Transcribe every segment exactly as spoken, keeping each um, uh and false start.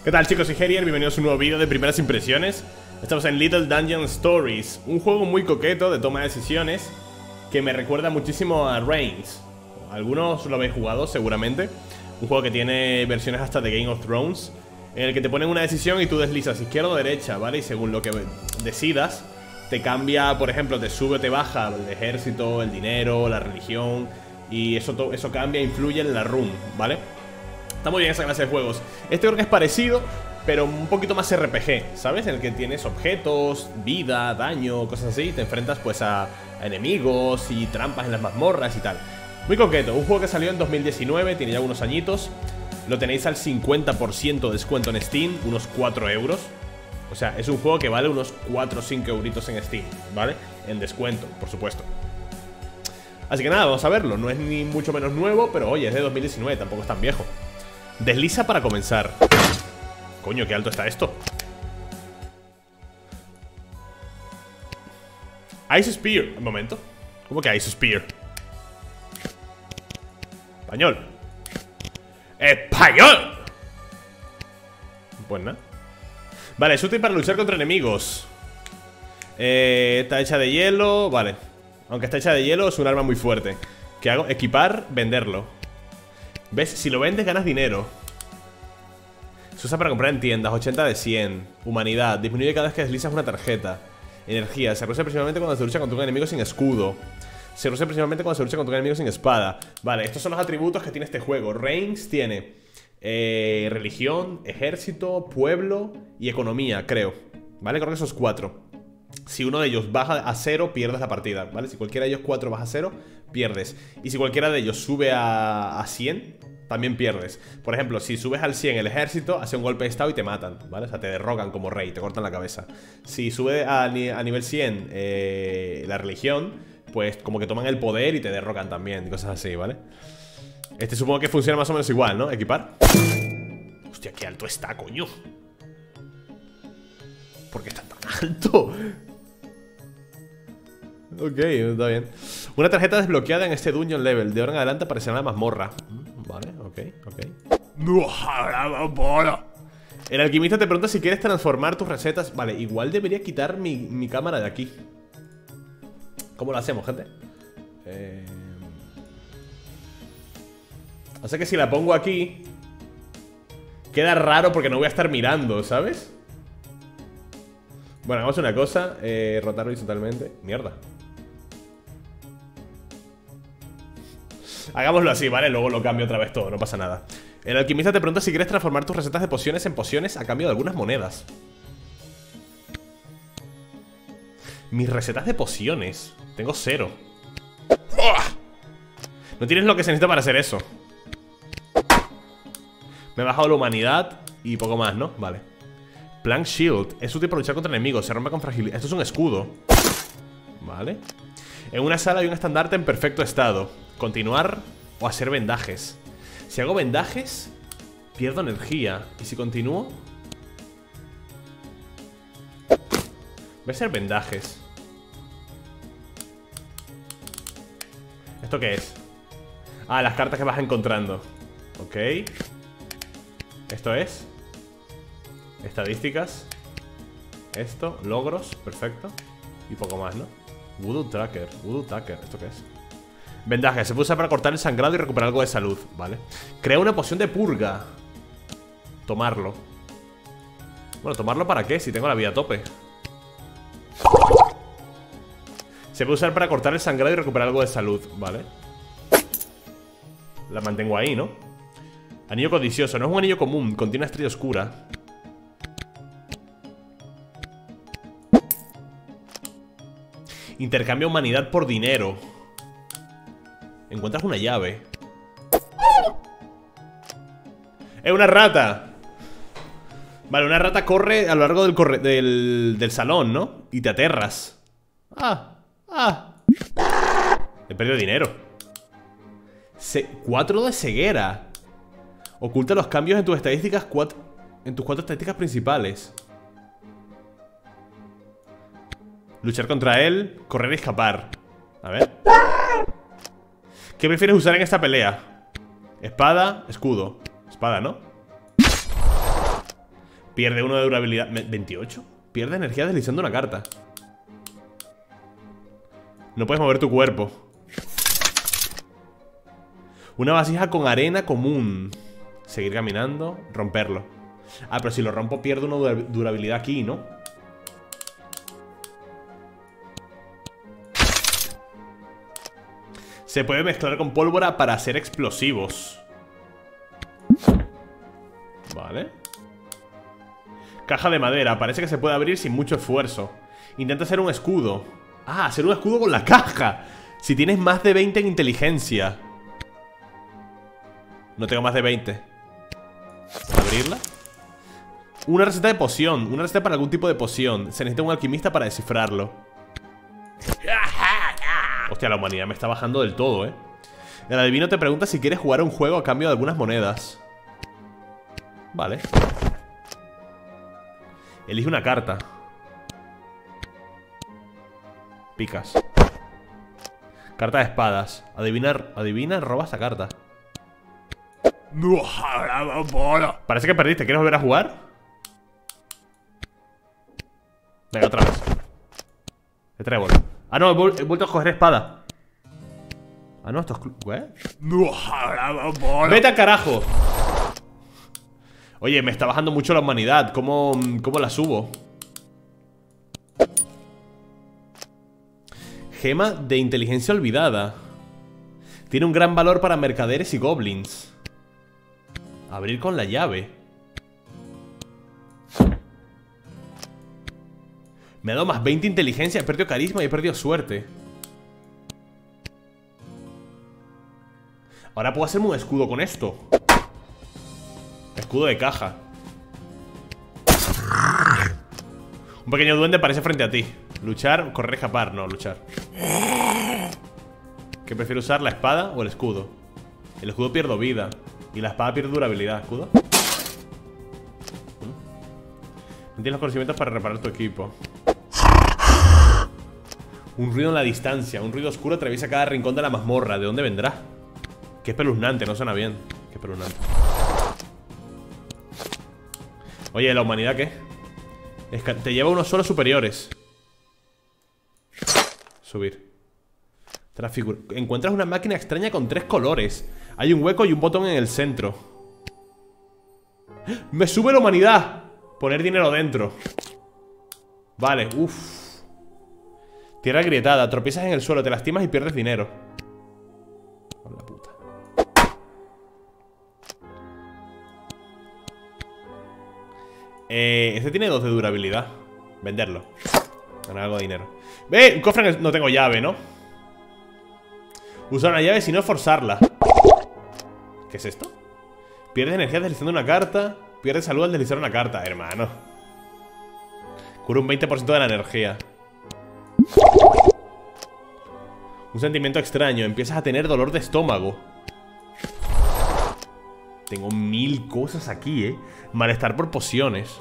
¿Qué tal, chicos? Soy Herier, bienvenidos a un nuevo vídeo de primeras impresiones. Estamos en Little Dungeon Stories, un juego muy coqueto de toma de decisiones que me recuerda muchísimo a Reigns. Algunos lo habéis jugado seguramente. Un juego que tiene versiones hasta de Game of Thrones, en el que te ponen una decisión y tú deslizas izquierda o derecha, ¿vale? Y según lo que decidas, te cambia, por ejemplo, te sube o te baja el ejército, el dinero, la religión. Y eso, eso cambia, influye en la run, ¿vale? Está muy bien esa clase de juegos. Este creo que es parecido, pero un poquito más R P G, ¿sabes? En el que tienes objetos, vida, daño, cosas así. Te enfrentas pues a, a enemigos y trampas en las mazmorras y tal. Muy coqueto, un juego que salió en dos mil diecinueve, tiene ya unos añitos. Lo tenéis al cincuenta por ciento de descuento en Steam, unos cuatro euros. O sea, es un juego que vale unos cuatro o cinco euritos en Steam, ¿vale? En descuento, por supuesto. Así que nada, vamos a verlo. No es ni mucho menos nuevo, pero oye, es de dos mil diecinueve, tampoco es tan viejo. Desliza para comenzar. Coño, qué alto está esto. Ice Spear. Un momento. ¿Cómo que Ice Spear? Español. ¡Español! Pues nada. Vale, es útil para luchar contra enemigos. eh, Está hecha de hielo. Vale. Aunque está hecha de hielo, es un arma muy fuerte. ¿Qué hago? Equipar, venderlo. ¿Ves? Si lo vendes ganas dinero. Se usa para comprar en tiendas. ochenta de cien. Humanidad. Disminuye cada vez que deslizas una tarjeta. Energía. Se reduce principalmente cuando se lucha contra un enemigo sin escudo. Se reduce principalmente cuando se lucha contra un enemigo sin espada. Vale, estos son los atributos que tiene este juego. Reigns tiene eh, religión, ejército, pueblo y economía, creo. Vale, creo que esos cuatro. Si uno de ellos baja a cero, pierdes la partida, ¿vale? Si cualquiera de ellos cuatro baja a cero, pierdes. Y si cualquiera de ellos sube a, a cien, también pierdes. Por ejemplo, si subes al cien el ejército, hace un golpe de estado y te matan, ¿vale? O sea, te derrocan como rey, te cortan la cabeza. Si sube a, ni a nivel cien eh, la religión, pues como que toman el poder y te derrocan también, y cosas así, ¿vale? Este supongo que funciona más o menos igual, ¿no? Equipar. Hostia, qué alto está, coño. ¿Por qué está tan alto? Ok, está bien. Una tarjeta desbloqueada en este dungeon level. De ahora en adelante aparecerá la mazmorra. Vale, ok, ok. El alquimista te pregunta si quieres transformar tus recetas. Vale, igual debería quitar mi, mi cámara de aquí. ¿Cómo lo hacemos, gente? Eh... O sea que si la pongo aquí, queda raro porque no voy a estar mirando, ¿sabes? Bueno, hagamos una cosa, eh, rotar horizontalmente. Mierda. Hagámoslo así, ¿vale? Luego lo cambio otra vez todo, no pasa nada. El alquimista te pregunta si quieres transformar tus recetas de pociones en pociones a cambio de algunas monedas. Mis recetas de pociones. Tengo cero. No tienes lo que se necesita para hacer eso. Me he bajado la humanidad y poco más, ¿no? Vale. Plank Shield. Es útil para luchar contra enemigos. Se rompe con fragilidad. Esto es un escudo. Vale. En una sala hay un estandarte en perfecto estado. Continuar o hacer vendajes. Si hago vendajes, pierdo energía. Y si continúo, voy a hacer vendajes. ¿Esto qué es? Ah, las cartas que vas encontrando. Ok. Esto es estadísticas. Esto, logros, perfecto. Y poco más, ¿no? Voodoo Tracker, Voodoo Tracker, ¿esto qué es? Vendaje, se puede usar para cortar el sangrado y recuperar algo de salud, ¿vale? Crea una poción de purga. Tomarlo. Bueno, ¿tomarlo para qué? Si tengo la vida a tope. Se puede usar para cortar el sangrado y recuperar algo de salud, ¿vale? La mantengo ahí, ¿no? Anillo codicioso, no es un anillo común, contiene una estrella oscura. Intercambia humanidad por dinero. Encuentras una llave. ¡Es una rata! Vale, una rata corre a lo largo del, corre del, del salón, ¿no? Y te aterras. ¡Ah! ¡Ah! He perdido dinero. Se cuatro de ceguera. Oculta los cambios en tus estadísticas cuatro, en tus cuatro estadísticas principales. Luchar contra él, correr y escapar. A ver. ¿Qué prefieres usar en esta pelea? Espada, escudo. Espada, ¿no? Pierde uno de durabilidad. ¿veintiocho? Pierde energía deslizando una carta. No puedes mover tu cuerpo. Una vasija con arena común. Seguir caminando, romperlo. Ah, pero si lo rompo pierdo una durabilidad aquí, ¿no? Se puede mezclar con pólvora para hacer explosivos. Vale. Caja de madera, parece que se puede abrir sin mucho esfuerzo. Intenta hacer un escudo. Ah, hacer un escudo con la caja. Si tienes más de veinte en inteligencia. No tengo más de veinte. ¿Abrirla? Una receta de poción. Una receta para algún tipo de poción. Se necesita un alquimista para descifrarlo. Hostia, la humanidad me está bajando del todo, eh. El adivino te pregunta si quieres jugar a un juego a cambio de algunas monedas. Vale. Elige una carta. Picas. Carta de espadas. Adivina, adivina, roba esta carta. Parece que perdiste. ¿Quieres volver a jugar? Venga, otra vez. De trébol. Ah, no, he, vuel he vuelto a coger espada. Ah, no, esto es... ¿Qué? ¡Vete al carajo! Oye, me está bajando mucho la humanidad. ¿Cómo, cómo la subo? Gema de inteligencia olvidada. Tiene un gran valor para mercaderes y goblins. Abrir con la llave. Me ha dado más veinte inteligencia. He perdido carisma y he perdido suerte. Ahora puedo hacerme un escudo con esto. Escudo de caja. Un pequeño duende aparece frente a ti. Luchar, correr, escapar. No, luchar. ¿Qué prefiero usar, la espada o el escudo? El escudo pierdo vida y la espada pierde durabilidad. ¿Escudo? No tienes los conocimientos para reparar tu equipo. Un ruido en la distancia. Un ruido oscuro atraviesa cada rincón de la mazmorra. ¿De dónde vendrá? Qué espeluznante, no suena bien. Qué espeluznante. Oye, ¿la humanidad qué? Es que te lleva unos solos superiores. Subir. Transfigur. Encuentras una máquina extraña con tres colores. Hay un hueco y un botón en el centro. ¡Me sube la humanidad! Poner dinero dentro. Vale, uff. Tierra agrietada, tropiezas en el suelo, te lastimas y pierdes dinero. Por la puta. Eh, este tiene dos de durabilidad. Venderlo. Ganar algo de dinero. ¡Ve! Un cofre en el... No tengo llave, ¿no? Usar una llave si no forzarla. ¿Qué es esto? Pierdes energía deslizando una carta. Pierdes salud al deslizar una carta, hermano. Cura un veinte por ciento de la energía. Un sentimiento extraño. Empiezas a tener dolor de estómago. Tengo mil cosas aquí, eh. Malestar por pociones.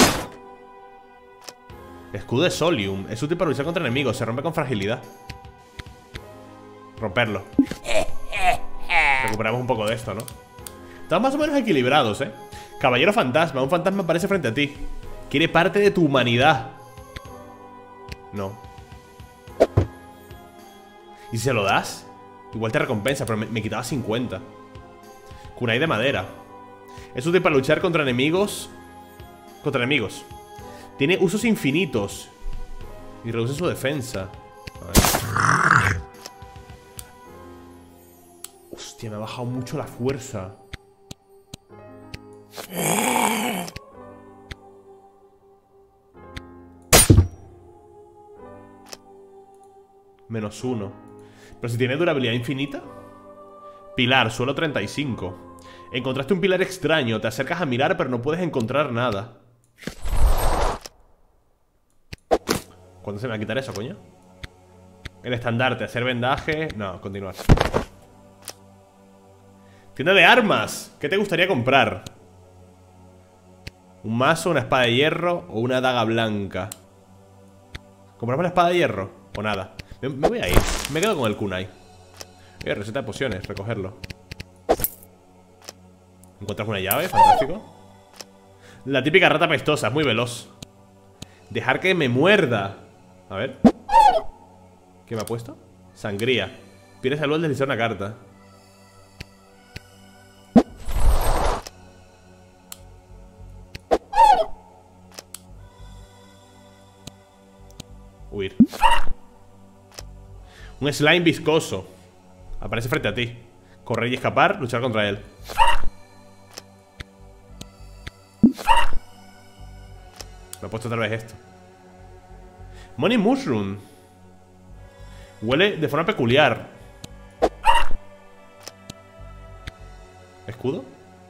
Escudo de Solium. Es útil para luchar contra enemigos. Se rompe con fragilidad. Romperlo. Recuperamos un poco de esto, ¿no? Estamos más o menos equilibrados, eh. Caballero fantasma. Un fantasma aparece frente a ti. Quiere parte de tu humanidad. No. ¿Y si se lo das? Igual te recompensa, pero me, me quitaba cincuenta. Kunai de madera. Es útil para luchar contra enemigos. Contra enemigos. Tiene usos infinitos. Y reduce su defensa. A ver. Hostia, me ha bajado mucho la fuerza. Menos uno. Pero si tiene durabilidad infinita. Pilar, suelo treinta y cinco. Encontraste un pilar extraño. Te acercas a mirar pero no puedes encontrar nada. ¿Cuándo se me va a quitar eso, coño? El estandarte, hacer vendaje. No, continuar. Tienda de armas. ¿Qué te gustaría comprar? Un mazo, una espada de hierro o una daga blanca. ¿Compramos la espada de hierro? O nada. Me, me voy a ir. Me quedo con el kunai. Eh, receta de pociones, recogerlo. Encuentras una llave, fantástico. La típica rata pestosa, es muy veloz. Dejar que me muerda. A ver. ¿Qué me ha puesto? Sangría. Pierde salud al deslizar una carta. Huir. Un slime viscoso. Aparece frente a ti. Correr y escapar, luchar contra él. Me he puesto otra vez esto. Money Mushroom. Huele de forma peculiar. ¿Escudo?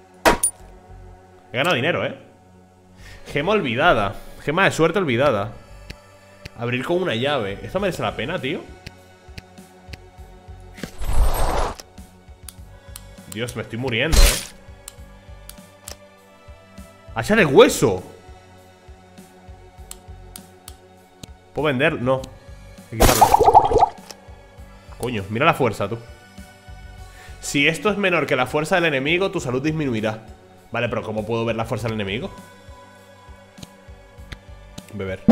He ganado dinero, ¿eh? Gema olvidada. Gema de suerte olvidada. Abrir con una llave. ¿Esto merece la pena, tío? Dios, me estoy muriendo, ¿eh? ¡Hacha de hueso! ¿Puedo vender? No. Hay que quitarlo. Coño, mira la fuerza, tú. Si esto es menor que la fuerza del enemigo, tu salud disminuirá. Vale, pero ¿cómo puedo ver la fuerza del enemigo? Beber.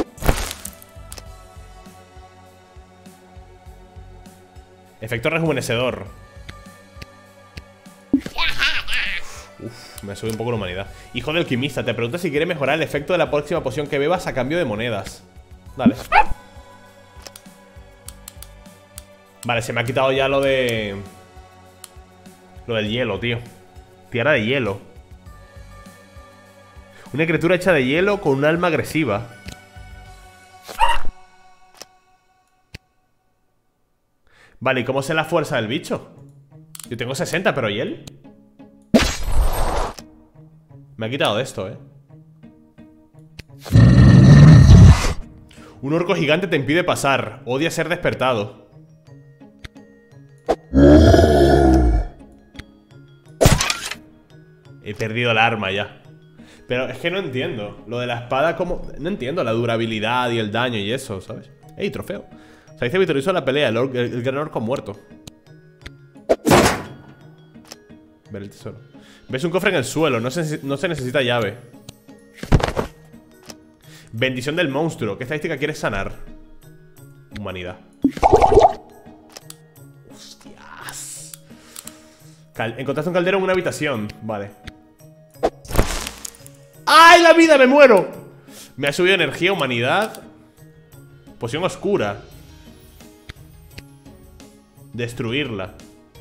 Efecto rejuvenecedor. Uf, me sube un poco la humanidad. Hijo del alquimista, te pregunta si quiere mejorar el efecto de la próxima poción que bebas a cambio de monedas. Dale. Vale, se me ha quitado ya lo de... Lo del hielo, tío. Tierra de hielo. Una criatura hecha de hielo con un alma agresiva. Vale, ¿y cómo sé la fuerza del bicho? Yo tengo sesenta, pero ¿y él? Me ha quitado esto, eh. Un orco gigante te impide pasar. Odia ser despertado. He perdido el arma ya. Pero es que no entiendo. Lo de la espada, como... No entiendo la durabilidad y el daño y eso, ¿sabes? ¡Ey, trofeo! Se dice victorioso la pelea. El, or el, el gran orco muerto. Ver el tesoro. Ves un cofre en el suelo. No se, no se necesita llave. Bendición del monstruo. ¿Qué estadística quieres sanar? Humanidad. Hostias. Cal Encontraste un caldero en una habitación. Vale. ¡Ay, la vida! ¡Me muero! Me ha subido energía, humanidad. Poción oscura. Destruirla.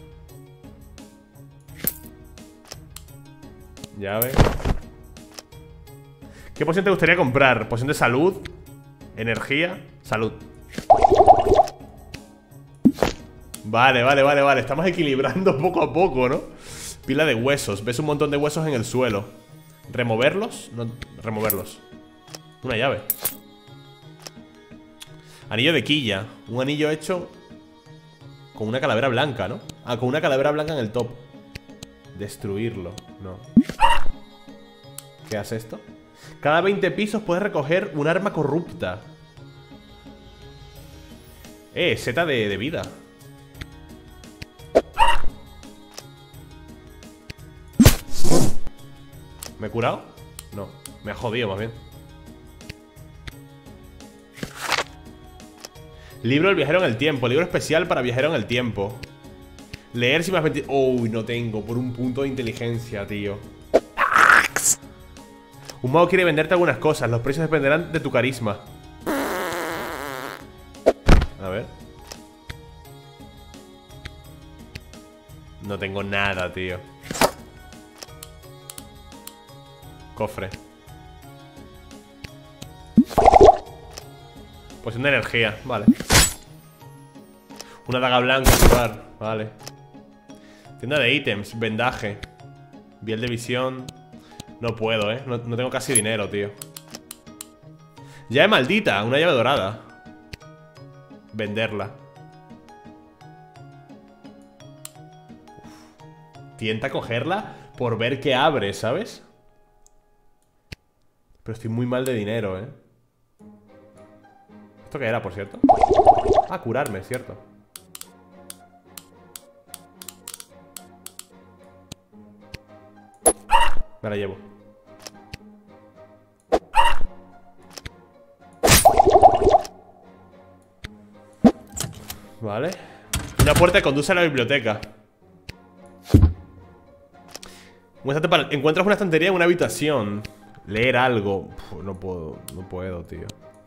Llave. ¿Qué poción te gustaría comprar? Poción de salud. Energía. Salud. Vale, vale, vale, vale. Estamos equilibrando poco a poco, ¿no? Pila de huesos. Ves un montón de huesos en el suelo. ¿Removerlos? No, removerlos. Una llave. Anillo de quilla. Un anillo hecho con una calavera blanca, ¿no? Ah, con una calavera blanca en el top. Destruirlo. No. ¿Qué hace esto? Cada veinte pisos puedes recoger un arma corrupta. Eh, seta de, de vida. ¿Me he curado? No, me ha jodido más bien. Libro del viajero en el tiempo. Libro especial para viajero en el tiempo. Leer si más veinte... Uy, no tengo. Por un punto de inteligencia, tío. Un mago quiere venderte algunas cosas. Los precios dependerán de tu carisma. A ver. No tengo nada, tío. Cofre. Poción de energía, vale. Una daga blanca, lugar, vale. Tienda de ítems, vendaje. Biel de visión. No puedo, eh, no, no tengo casi dinero, tío. Llave maldita, una llave dorada. Venderla. Uf. Tienta cogerla por ver qué abre, ¿sabes? Pero estoy muy mal de dinero, eh. ¿Esto qué era, por cierto? Ah, curarme, es cierto. Me la llevo. Vale. Una puerta que conduce a la biblioteca. Encuentras una estantería en una habitación. Leer algo. Uf, no puedo, no puedo, tío.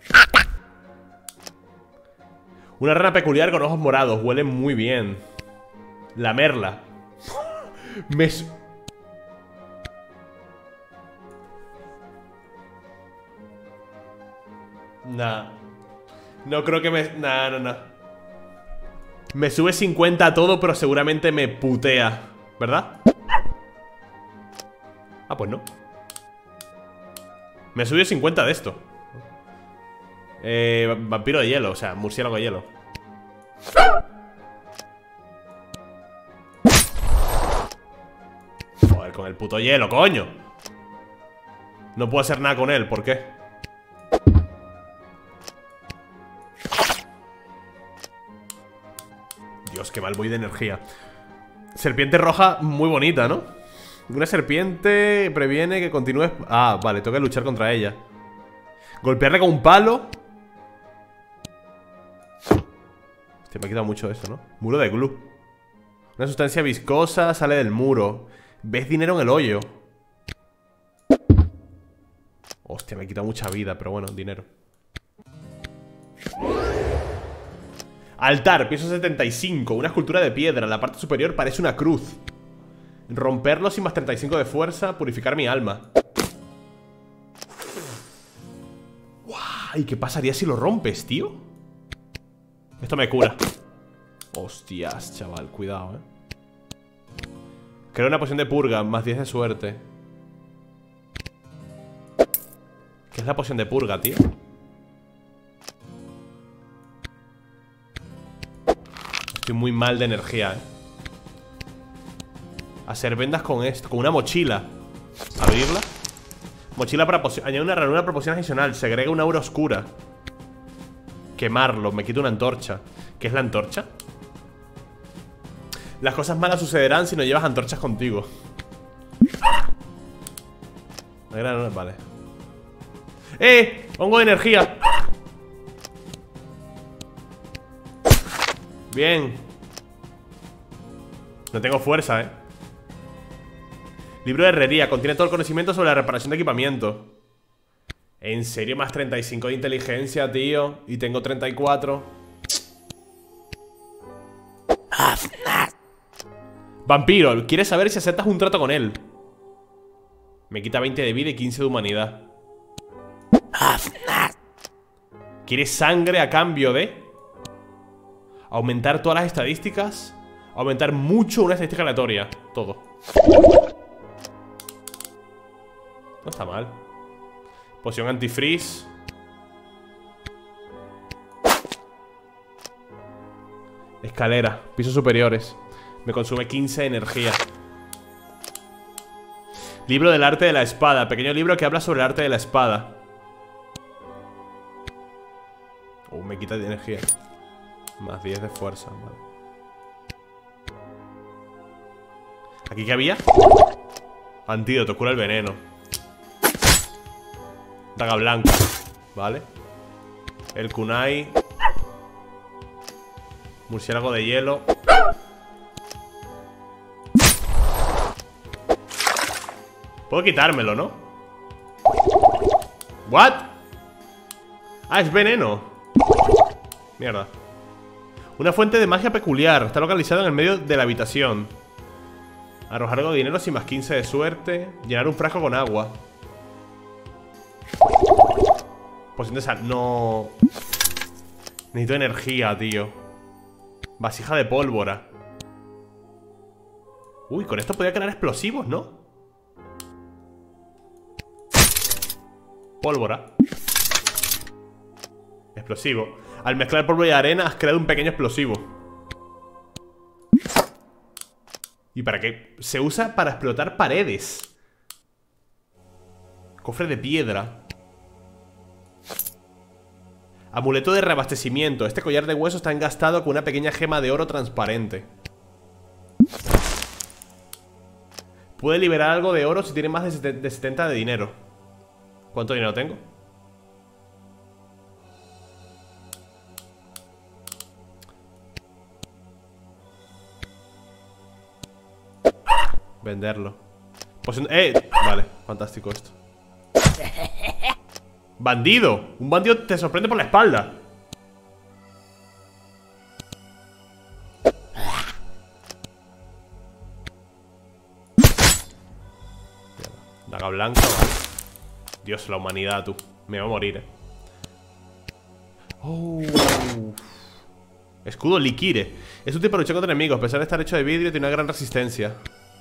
Una rana peculiar con ojos morados. Huele muy bien. Lamerla. Me... Nah. No creo que me... Nah, no, no. Me sube cincuenta a todo, pero seguramente me putea. ¿Verdad? Ah, pues no. Me ha subido cincuenta de esto. Eh, vampiro de hielo, o sea, murciélago de hielo. Joder, con el puto hielo, coño. No puedo hacer nada con él, ¿por qué? Dios, qué mal voy de energía. Serpiente roja muy bonita, ¿no? Una serpiente previene que continúes... Ah, vale, tengo que luchar contra ella. Golpearle con un palo. Hostia, me ha quitado mucho eso, ¿no? Muro de glue. Una sustancia viscosa sale del muro. ¿Ves dinero en el hoyo? Hostia, me ha quitado mucha vida, pero bueno, dinero. Altar, piso setenta y cinco. Una escultura de piedra. La parte superior parece una cruz. Romperlo sin más treinta y cinco de fuerza. Purificar mi alma. ¿Y qué pasaría si lo rompes, tío? Esto me cura. Hostias, chaval, cuidado, eh. Creo una poción de purga, más diez de suerte. ¿Qué es la poción de purga, tío? Estoy muy mal de energía, eh. Hacer vendas con esto, con una mochila. Abrirla. Mochila para poción. Añade una ranura para poción adicional. Segrega una aura oscura. Quemarlo. Me quito una antorcha. ¿Qué es la antorcha? Las cosas malas sucederán si no llevas antorchas contigo. Vale. ¡Eh! Hongo de energía. Bien. No tengo fuerza, eh. Libro de herrería, contiene todo el conocimiento sobre la reparación de equipamiento. ¿En serio? Más treinta y cinco de inteligencia, tío. Y tengo treinta y cuatro. Vampiro, ¿quieres saber si aceptas un trato con él? Me quita veinte de vida y quince de humanidad. ¿Quieres sangre a cambio de? Aumentar todas las estadísticas. Aumentar mucho una estadística aleatoria. Todo. No está mal. Poción antifreeze. Escalera, pisos superiores. Me consume quince de energía. Libro del arte de la espada. Pequeño libro que habla sobre el arte de la espada. Uh, me quita de energía. Más diez de fuerza, vale. ¿Aquí qué había? Antídoto, cura el veneno. Daga blanca, vale. El kunai. Murciélago de hielo. Puedo quitármelo, ¿no? ¿What? Ah, es veneno. Mierda. Una fuente de magia peculiar. Está localizada en el medio de la habitación. Arrojar algo de dinero sin más quince de suerte. Llenar un frasco con agua. Poción de sal. No. Necesito energía, tío. Vasija de pólvora. Uy, con esto podría crear explosivos, ¿no? Pólvora. Explosivo. Al mezclar polvo y arena has creado un pequeño explosivo. ¿Y para qué? Se usa para explotar paredes. Cofre de piedra. Amuleto de reabastecimiento. Este collar de hueso está engastado con una pequeña gema de oro transparente. Puede liberar algo de oro si tiene más de setenta de dinero. ¿Cuánto dinero tengo? Venderlo. Poción... ¡Eh! Vale, fantástico esto. ¡Bandido! Un bandido te sorprende por la espalda. Daga blanca, vale. Dios, la humanidad, tú. Me voy a morir, eh. Oh. Escudo Liquire. Es útil para luchar contra enemigos. A pesar de estar hecho de vidrio, tiene una gran resistencia.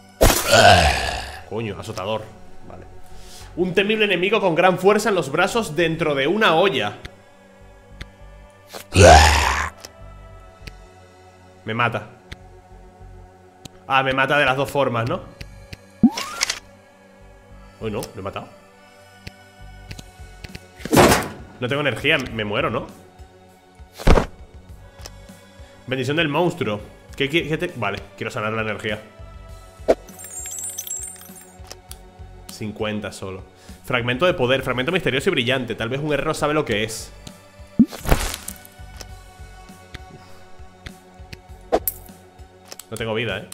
Coño, azotador. Vale. Un temible enemigo con gran fuerza en los brazos dentro de una olla. Me mata. Ah, me mata de las dos formas, ¿no? Uy, no, lo he matado. No tengo energía, me muero, ¿no? Bendición del monstruo. ¿Qué, qué, qué te... Vale, quiero sanar la energía. cincuenta solo. Fragmento de poder, fragmento misterioso y brillante. Tal vez un guerrero sabe lo que es. No tengo vida, ¿eh?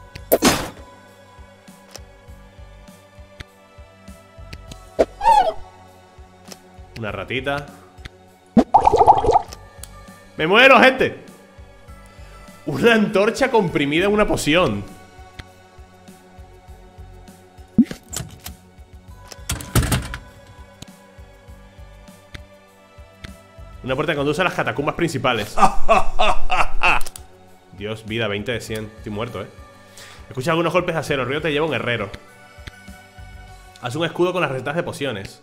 Una ratita. ¡Me muero, gente! Una antorcha comprimida en una poción. Una puerta que conduce a las catacumbas principales. Dios, vida, veinte de cien. Estoy muerto, eh. Escucha algunos golpes de acero. El río te lleva un herrero. Haz un escudo con las recetas de pociones.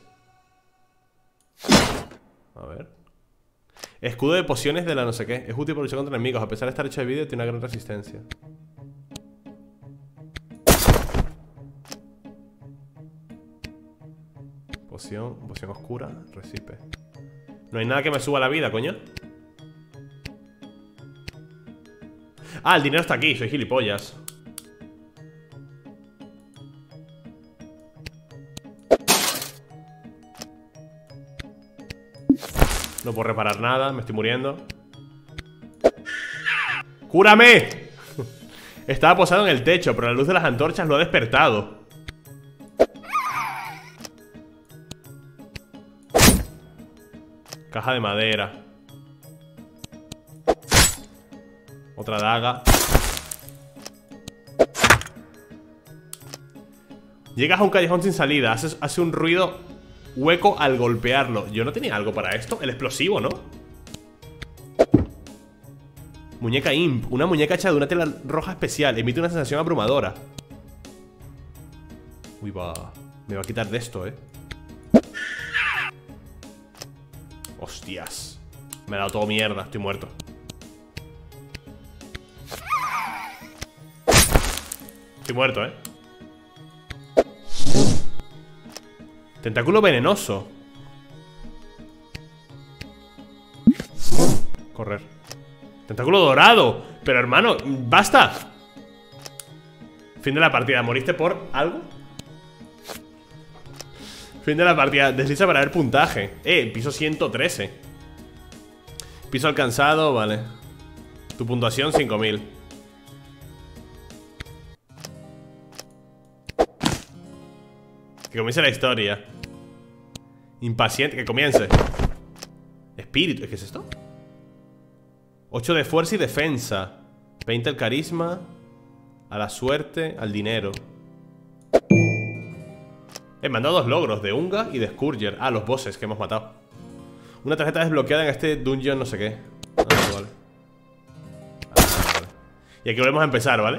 A ver. Escudo de pociones de la no sé qué. Es útil para luchar contra enemigos. A pesar de estar hecho de vidrio, tiene una gran resistencia. Poción, poción oscura, recipe. No hay nada que me suba la vida, coño. Ah, el dinero está aquí, soy gilipollas. No puedo reparar nada, me estoy muriendo. ¡Cúrame! Estaba posado en el techo, pero la luz de las antorchas lo ha despertado. Caja de madera. Otra daga. Llegas a un callejón sin salida. Hace, hace un ruido hueco al golpearlo. Yo no tenía algo para esto. El explosivo, ¿no? Muñeca Imp. Una muñeca hecha de una tela roja especial. Emite una sensación abrumadora. Uy, va. Me va a quitar de esto, eh. Hostias. Me ha dado todo mierda. Estoy muerto. Estoy muerto, eh. Tentáculo venenoso. Correr. Tentáculo dorado. Pero hermano, basta. Fin de la partida. ¿Moriste por algo? Fin de la partida. Desliza para ver puntaje. Eh, piso ciento trece. Piso alcanzado, vale. Tu puntuación, cinco mil. Que comience la historia. Impaciente, que comience. Espíritu, ¿qué es esto? ocho de fuerza y defensa. veinte el carisma. A la suerte, al dinero. He mandado dos logros, de Unga y de Scourger. Ah, los bosses que hemos matado. Una tarjeta desbloqueada en este dungeon no sé qué. Ah, vale. Ah, vale. Y aquí volvemos a empezar, ¿vale?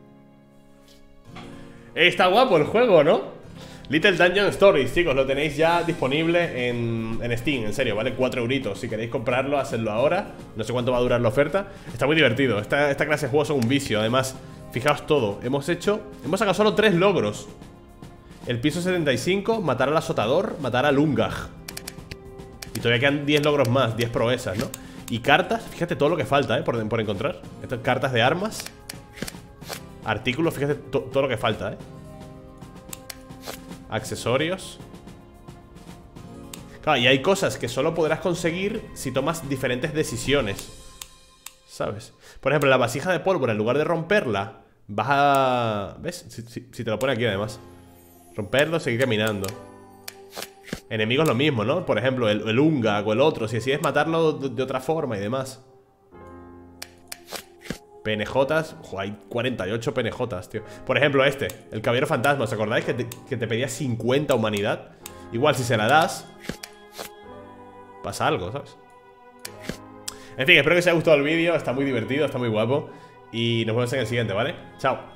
Eh, está guapo el juego, ¿no? Little Dungeon Stories, chicos, lo tenéis ya disponible en, en Steam, en serio, vale cuatro euritos. Si queréis comprarlo, hacedlo ahora. No sé cuánto va a durar la oferta. Está muy divertido, esta, esta clase de juegos son un vicio. Además, fijaos todo, hemos hecho, hemos sacado solo tres logros. El piso setenta y cinco, matar al azotador, matar al Ungag. Y todavía quedan diez logros más, diez proezas, ¿no? Y cartas, fíjate todo lo que falta, ¿eh? Por, por encontrar. Estas cartas de armas. Artículos, fíjate to, todo lo que falta, ¿eh? Accesorios. Claro, y hay cosas que solo podrás conseguir si tomas diferentes decisiones, ¿sabes? Por ejemplo, la vasija de pólvora, en lugar de romperla, vas a... ¿Ves? Si, si, si te lo pone aquí además. Romperlo, seguir caminando. Enemigos lo mismo, ¿no? Por ejemplo, el, el Ungag o el otro. Si decides matarlo de, de otra forma y demás. P N Jotas. Ojo, hay cuarenta y ocho P N Jotas, tío. Por ejemplo, este, el Caballero Fantasma. ¿Os acordáis que te, que te pedía cincuenta humanidad? Igual si se la das, pasa algo, ¿sabes? En fin, espero que os haya gustado el vídeo. Está muy divertido, está muy guapo. Y nos vemos en el siguiente, ¿vale? Chao.